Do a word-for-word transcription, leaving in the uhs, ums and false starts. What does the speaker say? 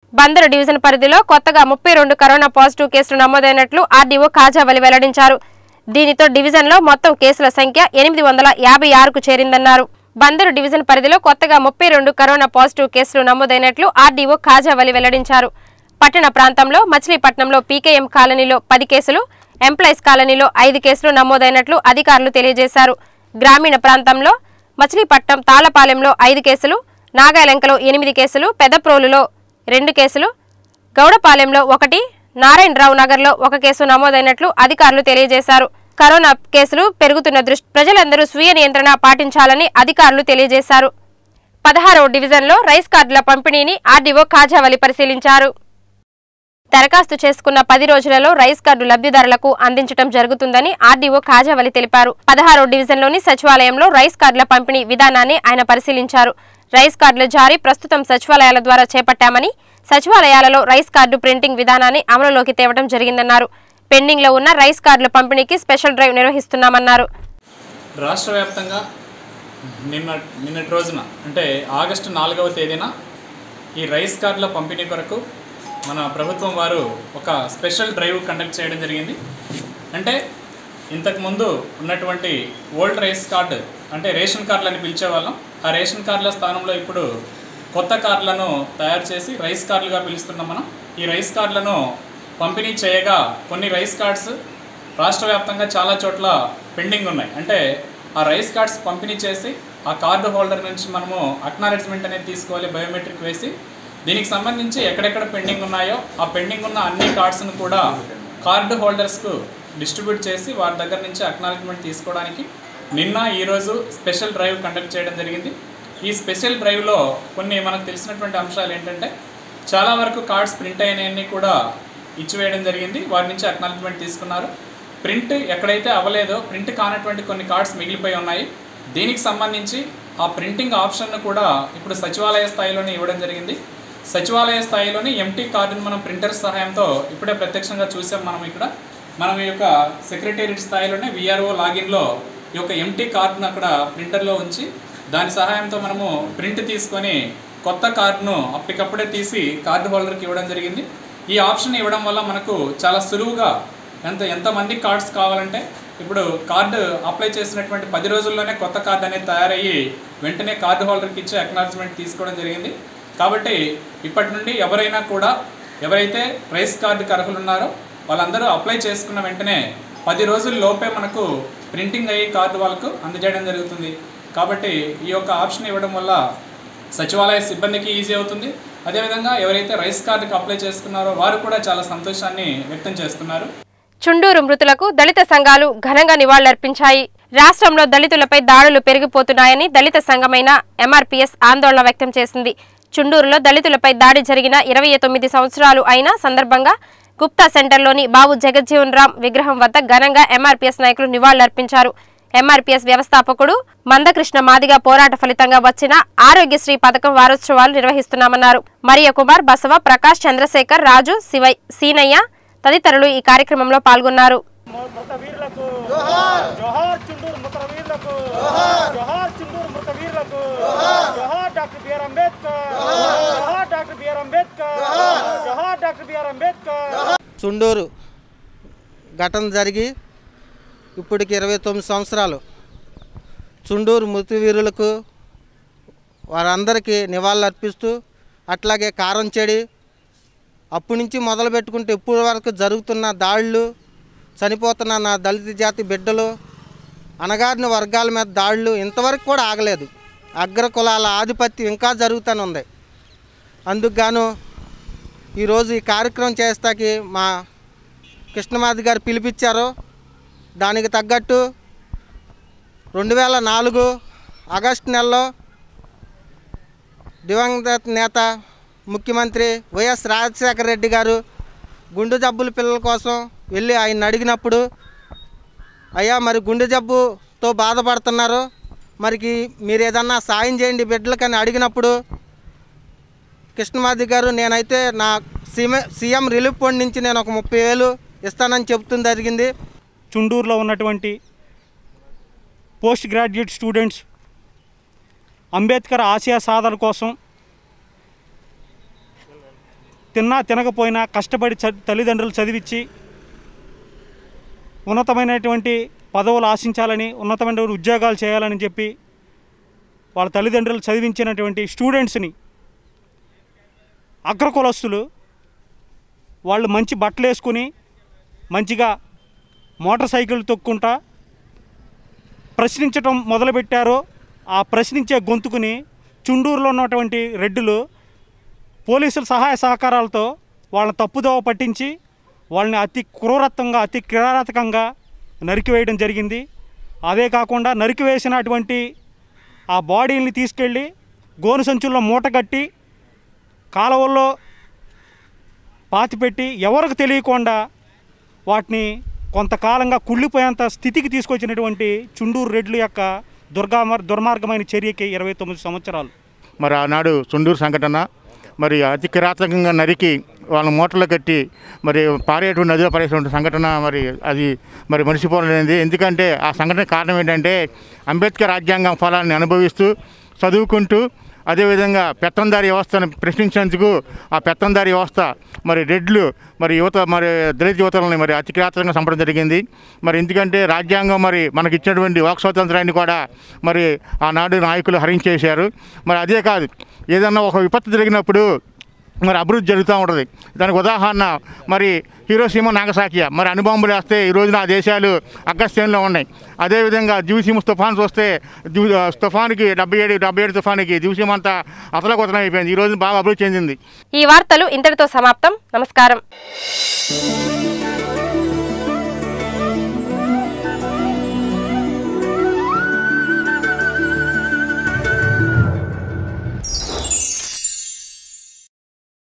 Bandar division పరిధిలో కొత్తగా ముప్పై రెండు కరోనా పాజిటివ్ కేసులు నమోదైనట్లు ఆర్డీఓ కాజావలి వెల్లడించారు. దీనితో డివిజన్లో మొత్తం కేసుల సంఖ్య ఎనిమిది వందల యాభై ఆరుకు చేరిందన్నారు. బందరు డివిజన్ పరిధిలో కొత్తగా ముప్పై రెండు కరోనా పాజిటివ్ కేసులు నమోదైనట్లు ఆర్డీఓ కాజావలి వెల్లడించారు. పట్టణ ప్రాంతంలో మచిలీపట్నంలో పీకేఎం కాలనీలో పది కేసులు, ఎంప్లాయీస్ కాలనీలో ఐదు కేసులు నమోదైనట్లు అధికారులు తెలియజేశారు. గ్రామీణ ప్రాంతంలో మచిలీపట్నం తాళపాలెంలో ఐదు కేసులు, నాగాలంకలో ఎనిమిది కేసులు, పెదప్రోలులో రెండు కేసులు, గౌడపాలెంలో ఒకటి, నారాయణరావు నగర్లో ఒక కేసు నమోదైనట్లు అధికారులు తెలియజేశారు. కరోనా కేసులు పెరుగుతున్న దృష్టి ప్రజలందరూ స్వీయ నియంత్రణ పాటించాలని అధికారులు తెలియజేశారు. పదహారవ డివిజన్లో రైస్ కార్డుల పంపిణీని ఆర్డీఓ కాజావలి పరిశీలించారు. దరఖాస్తు చేసుకున్న పది రోజులలో రైస్ కార్డు లబ్ధిదారులకు అందించడం జరుగుతుందని ఆర్డీఓ కాజావలి తెలిపారు. పదహారవ డివిజన్లోని సచివాలయంలో రైస్ కార్డుల పంపిణీ విధానాన్ని ఆయన పరిశీలించారు. రైస్ కార్డుల జారీ ప్రస్తుతం సచివాలయాల ద్వారా చేపట్టామని, సచివాలయాలలో రైస్ కార్డు ప్రింటింగ్ విధానాన్ని అమలులోకి తేవడం జరిగిందన్నారు. పెండింగ్ లో ఉన్న రైస్ కార్డుల పంపిణీకి స్పెషల్ డ్రైవ్ నిర్వహిస్తున్నామన్నారు. రాష్ట్ర వ్యాప్తంగా నిన్న నిన్నటి రోజున అంటే ఆగస్టు నాలుగవ తేదీన ఈ రైస్ కార్డుల పంపిణీ కొరకు మన ప్రభుత్వం వారు ఒక స్పెషల్ డ్రైవ్ కండక్ట్ చేయడం జరిగింది. అంటే ఇంతకుముందు ఉన్నటువంటి ఓల్డ్ రైస్ కార్డు అంటే రేషన్ కార్డులని పిలిచేవాళ్ళం. ఆ రేషన్ కార్డుల స్థానంలో ఇప్పుడు కొత్త కార్డులను తయారు చేసి రైస్ కార్డులుగా పిలుస్తున్నాం మనం. ఈ రైస్ కార్డులను పంపిణీ చేయగా కొన్ని రైస్ కార్డ్స్ రాష్ట్ర వ్యాప్తంగా చాలా చోట్ల పెండింగ్ ఉన్నాయి. అంటే ఆ రైస్ కార్డ్స్ పంపిణీ చేసి ఆ కార్డు హోల్డర్ నుంచి మనము అక్నాలెడ్జ్మెంట్ అనేది తీసుకోవాలి, బయోమెట్రిక్ వేసి. దీనికి సంబంధించి ఎక్కడెక్కడ పెండింగ్ ఉన్నాయో ఆ పెండింగ్ ఉన్న అన్ని కార్డ్స్ను కూడా కార్డు హోల్డర్స్కు డిస్ట్రిబ్యూట్ చేసి వారి దగ్గర నుంచి అక్నాలెడ్జ్మెంట్ తీసుకోవడానికి నిన్న ఈరోజు స్పెషల్ డ్రైవ్ కండక్ట్ చేయడం జరిగింది. ఈ స్పెషల్ డ్రైవ్లో కొన్ని మనకు తెలిసినటువంటి అంశాలు ఏంటంటే చాలా వరకు కార్డ్స్ ప్రింట్ అయినవన్నీ కూడా ఇచ్చివేయడం జరిగింది. వారి నుంచి అక్నాలెడ్జ్మెంట్ తీసుకున్నారు. ప్రింట్ ఎక్కడైతే అవ్వలేదో ప్రింట్ కానటువంటి కొన్ని కార్డ్స్ మిగిలిపోయి ఉన్నాయి. దీనికి సంబంధించి ఆ ప్రింటింగ్ ఆప్షన్ను కూడా ఇప్పుడు సచివాలయ స్థాయిలోనే ఇవ్వడం జరిగింది. సచివాలయ స్థాయిలోని ఎంటీ కార్డును మనం ప్రింటర్ సహాయంతో ఇప్పుడే ప్రత్యక్షంగా చూసాం. మనం ఇక్కడ మనం ఈ యొక్క సెక్రటేరియట్ స్థాయిలోనే విఆర్ఓ లాగిన్లో ఈ యొక్క ఎంటీ కార్డును అక్కడ ప్రింటర్లో ఉంచి దాని సహాయంతో మనము ప్రింట్ తీసుకొని కొత్త కార్డును అప్పటికప్పుడే తీసి కార్డు హోల్డర్కి ఇవ్వడం జరిగింది. ఈ ఆప్షన్ ఇవ్వడం వల్ల మనకు చాలా సులువుగా ఎంత ఎంతమంది కార్డ్స్ కావాలంటే ఇప్పుడు కార్డు అప్లై చేసినటువంటి పది రోజుల్లోనే కొత్త కార్డు అనేది తయారయ్యి వెంటనే కార్డు హోల్డర్కి ఇచ్చి అక్నాలెడ్జ్మెంట్ తీసుకోవడం జరిగింది. కాబట్టి ఇప్పటి నుండి ఎవరైనా కూడా ఎవరైతే రైస్ కార్డుకి అర్హులు ఉన్నారో వాళ్ళందరూ అప్లై చేసుకున్న వెంటనే పది రోజుల లోపే మనకు ప్రింటింగ్ అయ్యి కార్డు వాళ్ళకు అందజేయడం జరుగుతుంది. కాబట్టి ఈ యొక్క ఆప్షన్ ఇవ్వడం వల్ల సచివాలయ సిబ్బందికి ఈజీ అవుతుంది. అదేవిధంగా ఎవరైతే రైస్ కార్డుకి అప్లై చేసుకున్నారో వారు కూడా చాలా సంతోషాన్ని వ్యక్తం చేస్తున్నారు. చుండూరు మృతులకు దళిత సంఘాలు ఘనంగా నివాళులర్పించాయి. రాష్ట్రంలో దళితులపై దాడులు పెరిగిపోతున్నాయని దళిత సంఘమైన ఎంఆర్పీఎస్ ఆందోళన వ్యక్తం చేసింది. చుండూరులో దళితులపై దాడి జరిగిన ఇరవై తొమ్మిది సంవత్సరాలు అయిన సందర్భంగా గుప్తా సెంటర్లోని బాబు జగజ్జీవన్ రామ్ విగ్రహం వద్ద ఘనంగా ఎంఆర్పీఎస్ నాయకులు నివాళులర్పించారు. ఎంఆర్పీఎస్ వ్యవస్థాపకుడు మందకృష్ణ మాదిగ పోరాట ఫలితంగా వచ్చిన ఆరోగ్యశ్రీ పథకం వారోత్సవాలు నిర్వహిస్తున్నామన్నారు. మరియ కుమార్, బసవ, ప్రకాష్, చంద్రశేఖర్, రాజు, శివై, సీనయ్య తదితరులు ఈ కార్యక్రమంలో పాల్గొన్నారు. చుండూరు ఘటన జరిగి ఇప్పటికి ఇరవై తొమ్మిది సంవత్సరాలు. చుండూరు మృతవీరులకు వారందరికీ నివాళులు అర్పిస్తూ అట్లాగే కారంచెడి అప్పటి నుంచి మొదలు పెట్టుకుంటే ఇప్పటి వరకు జరుగుతున్న దాడులు, చనిపోతున్న నా దళిత జాతి బిడ్డలు, అణగారిన వర్గాల మీద దాడులు ఇంతవరకు కూడా ఆగలేదు. అగ్ర కులాల ఆధిపత్యం ఇంకా జరుగుతూనే ఉంది. అందుకు గాను ఈరోజు ఈ కార్యక్రమం చేస్తాకి మా కృష్ణమాది గారు పిలిపించారు. దానికి తగ్గట్టు రెండు వేల నాలుగు ఆగస్టు నెలలో దివంగత నేత ముఖ్యమంత్రి వైఎస్ రాజశేఖర రెడ్డి గారు గుండె జబ్బుల పిల్లల కోసం వెళ్ళి ఆయన అడిగినప్పుడు, అయ్యా మరి గుండె జబ్బుతో బాధపడుతున్నారు, మరికి మీరు ఏదన్నా సాయం చేయండి బిడ్డలకని అడిగినప్పుడు కృష్ణమాది గారు నేనైతే నా సీఎం సీఎం రిలీఫ్ ఫండ్ నుంచి నేను ఒక ముప్పై వేలు ఇస్తానని చెప్తుంది జరిగింది. చుండూరులో ఉన్నటువంటి పోస్ట్ గ్రాడ్యుయేట్ స్టూడెంట్స్ అంబేద్కర్ ఆశయ సాధన కోసం తిన్నా తినకపోయినా కష్టపడి చ తల్లిదండ్రులు చదివించి ఉన్నతమైనటువంటి పదవులు ఆశించాలని, ఉన్నతమైన ఉద్యోగాలు చేయాలని చెప్పి వాళ్ళ తల్లిదండ్రులు చదివించినటువంటి స్టూడెంట్స్ని అగ్రకులస్తులు వాళ్ళు మంచి బట్టలు వేసుకుని మంచిగా మోటార్ సైకిల్ తొక్కుంటా ప్రశ్నించటం మొదలుపెట్టారో ఆ ప్రశ్నించే గొంతుకుని చుండూరులో ఉన్నటువంటి రెడ్డులు పోలీసుల సహాయ సహకారాలతో వాళ్ళని తప్పుదోవ పట్టించి వాళ్ళని అతి క్రూరత్వంగా అతి కిరాతకంగా నరికివేయడం జరిగింది. అదే కాకుండా నరికివేసినటువంటి ఆ బాడీని తీసుకెళ్ళి గోను సంచుల్లో మూటగట్టి కాలువల్లో పాతిపెట్టి ఎవరికి తెలియకుండా వాటిని కొంతకాలంగా కుళ్ళిపోయేంత స్థితికి తీసుకొచ్చినటువంటి చుండూరు రెడ్ల యొక్క దుర్గా దుర్మార్గమైన చర్యకి ఇరవై తొమ్మిది సంవత్సరాలు. మరి ఆనాడు చుండూరు సంఘటన మరి అతి కిరాతకంగా నరికి వాళ్ళ మూటలు కట్టి మరి పారేటువంటి నదిలో పారేటువంటి సంఘటన మరి అది మరి మర్చిపోలేనిది. ఎందుకంటే ఆ సంఘటన కారణం ఏంటంటే అంబేద్కర్ రాజ్యాంగం ఫలాన్ని అనుభవిస్తూ చదువుకుంటూ అదేవిధంగా పెత్తందారి వ్యవస్థను ప్రశ్నించేందుకు ఆ పెత్తందారి వ్యవస్థ మరి రెడ్లు మరి యువత మరి దళిత యువతలని మరి అతి కిరాతకంగా చంపడం జరిగింది. మరి ఎందుకంటే రాజ్యాంగం మరి మనకి ఇచ్చినటువంటి వాక్ స్వాతంత్రాన్ని కూడా మరి ఆనాడు నాయకులు హరించేశారు. మరి అదే కాదు, ఏదన్నా ఒక విపత్తు జరిగినప్పుడు మరి అభివృద్ధి జరుగుతూ ఉంటుంది. దానికి ఉదాహరణ మరి హీరోసీమ నాగసాకియా మరి అణుబాంబులు వేస్తే ఈ రోజున ఆ దేశాలు అగ్రశ్రేణిలో ఉన్నాయి. అదేవిధంగా దివిసీమ తుఫాన్ చూస్తే తుఫానికి డెబ్బై ఏడు డెబ్బై ఏడు తుఫానికి దివిసీమ అంతా అతలకొతలం అయిపోయింది. ఈ రోజు బాగా అభివృద్ధి చెందింది. ఈ వార్తలు ఇంతటితో సమాప్తం. నమస్కారం.